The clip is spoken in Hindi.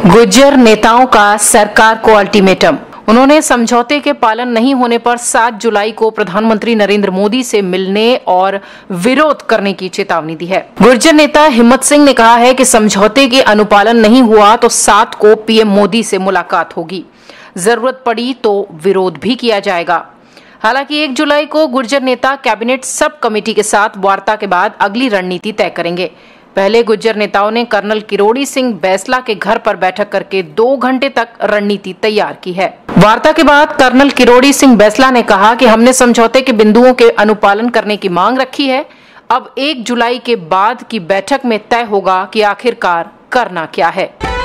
गुर्जर नेताओं का सरकार को अल्टीमेटम। उन्होंने समझौते के पालन नहीं होने पर 7 जुलाई को प्रधानमंत्री नरेंद्र मोदी से मिलने और विरोध करने की चेतावनी दी है। गुर्जर नेता हिम्मत सिंह ने कहा है कि समझौते के अनुपालन नहीं हुआ तो 7 को पीएम मोदी से मुलाकात होगी, जरूरत पड़ी तो विरोध भी किया जाएगा। हालांकि 1 जुलाई को गुर्जर नेता कैबिनेट सब कमेटी के साथ वार्ता के बाद अगली रणनीति तय करेंगे। पहले गुर्जर नेताओं ने कर्नल किरोड़ी सिंह बैसला के घर पर बैठक करके 2 घंटे तक रणनीति तैयार की है। वार्ता के बाद कर्नल किरोड़ी सिंह बैसला ने कहा कि हमने समझौते के बिंदुओं के अनुपालन करने की मांग रखी है। अब 1 जुलाई के बाद की बैठक में तय होगा कि आखिरकार करना क्या है।